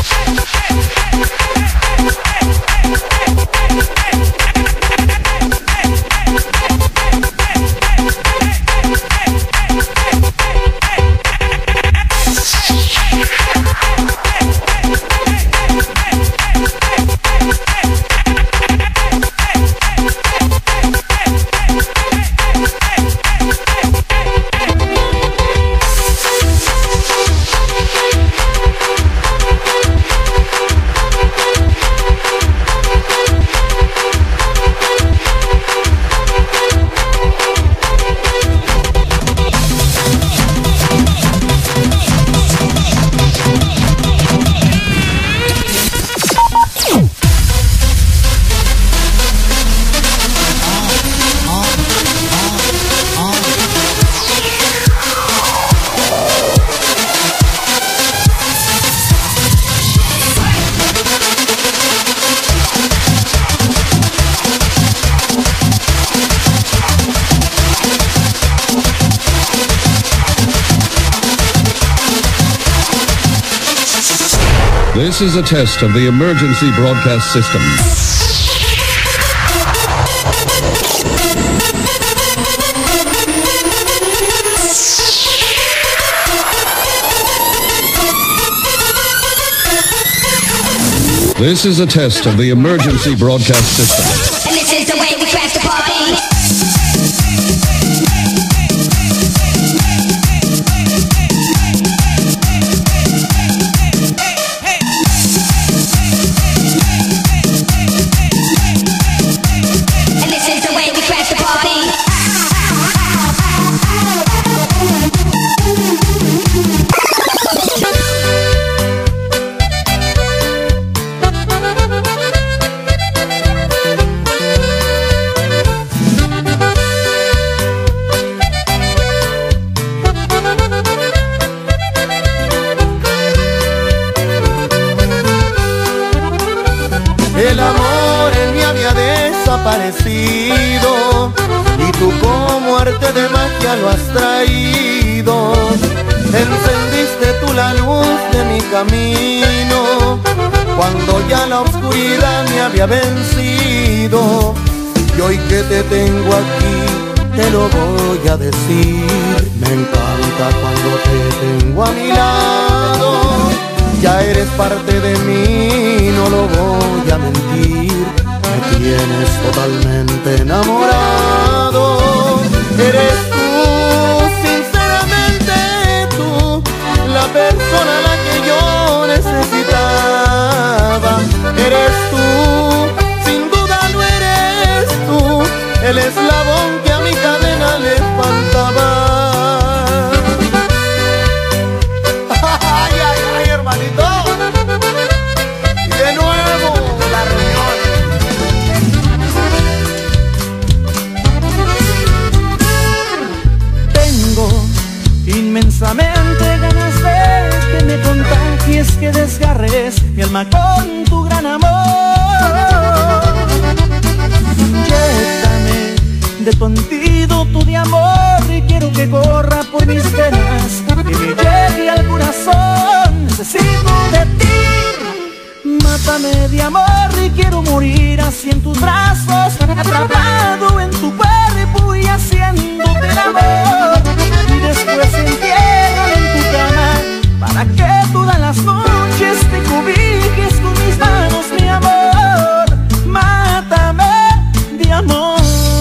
This is a test of the emergency broadcast system. This is a test of the emergency broadcast system. And this is the way we crash the party. El amor en mí había desaparecido y tú como arte de magia lo has traído. Encendiste tú la luz de mi camino cuando ya la oscuridad me había vencido. Y hoy que te tengo aquí te lo voy a decir. Me encanta cuando te tengo a mi lado. Ya eres parte de mí, no lo voy a mentir. Me tienes totalmente enamorado. Eres tú, sinceramente tú, la persona a la que yo necesitaba. Eres tú, sin duda lo eres tú, el eslabón que a mi cadena le faltaba. Inmensamente ganas de que me contagies, que desgarres mi alma con tu gran amor. Inyéctame de tu antídoto de amor y quiero que corra por mis venas, que me llegue al corazón. Necesito de ti. Mátame de amor y quiero morir así en tus brazos, atrapado en tu cuerpo y haciéndote el amor. Y después entiérrame en tu cama para que todas las noches te cobijes con mis manos, mi amor. Mátame de amor.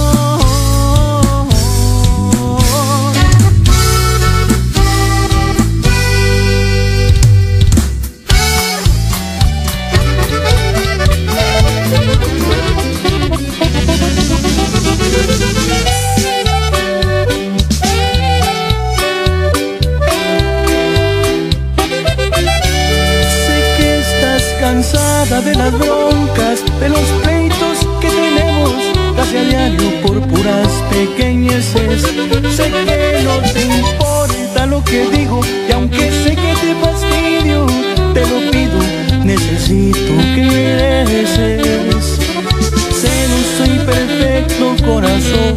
Cansada de las broncas, de los pleitos que tenemos casi a diario por puras pequeñeces. Sé que no te importa lo que digo y aunque sé que te fastidio, te lo pido, necesito que regreses. Sé no soy perfecto, corazón,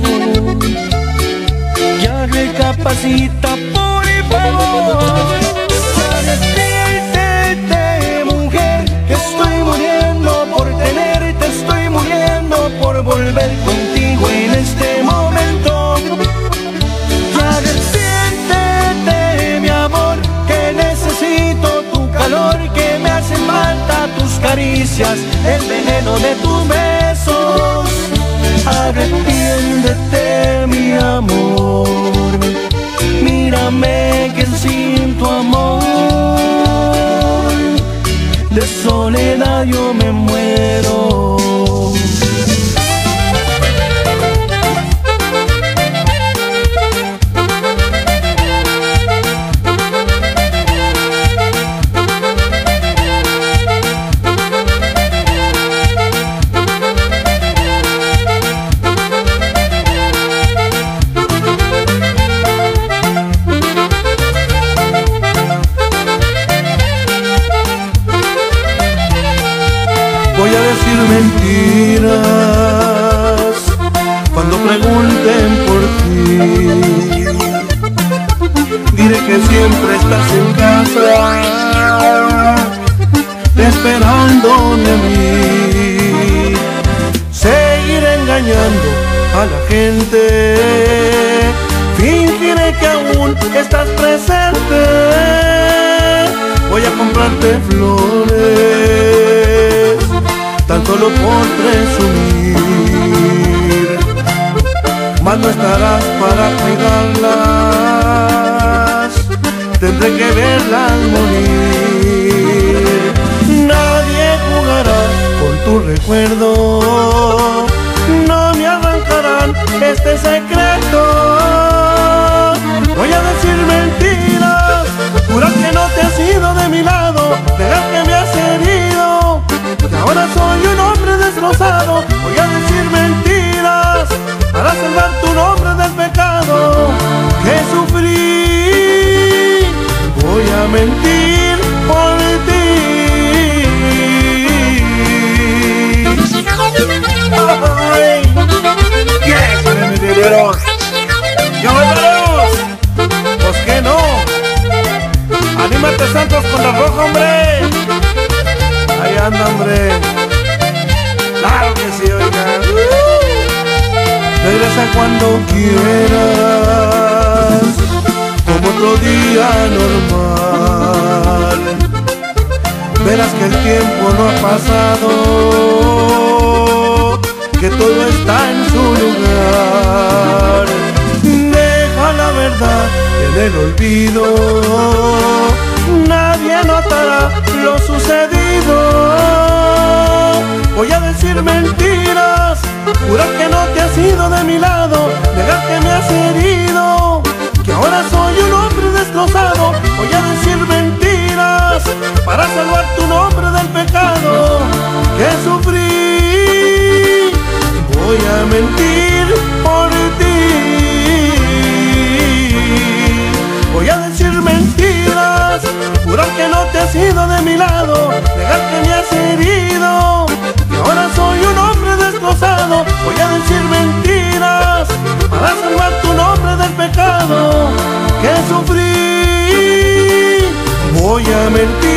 ya recapacita por favor. Despiértete, mujer. caricias, el veneno de tus besos. Arrepiéntete, mi amor, mírame que sin tu amor de soledad yo me muero. Voy a decir mentiras cuando pregunten por ti. Diré que siempre estás en casa, esperándome a mí. Seguiré engañando a la gente, fingiré que aún estás presente. Voy a comprarte flores tan solo por presumir, mas no estarás para cuidarlas, tendré que verlas morir. Nadie jugará con tu recuerdo, no me arrancarán este secreto. Voy a decir mentiras, jurar que no te has ido de mi lado, negar que me has herido, porque ahora soy un hombre destrozado. Voy a decir mentiras para salvar tu nombre del pecado que sufrí. Voy a mentir por ti. Ay, ¿quién quiere mi dinero? ¡Yo me paremos! Pues que no. Anímate, Santos, con la roja, hombre. Ahí anda, hombre. Claro que sí, oiga. Regresa cuando quieras, como otro día normal. Verás que el tiempo no ha pasado, que todo está en su lugar. Deja la verdad en el olvido, nadie notará lo sucedido. Voy a decir mentiras, jurar que no te has ido de mi lado, negar que me has herido, que ahora soy un hombre destrozado. Voy a decir mentiras para salvar tu nombre del pecado que sufrí. Voy a mentir por ti. Voy a decir mentiras, jurar que no te has ido de mi lado, negar que me has herido, que ahora soy un hombre destrozado. Voy a decir mentiras para salvar tu nombre del pecado que sufrí. Voy a mentir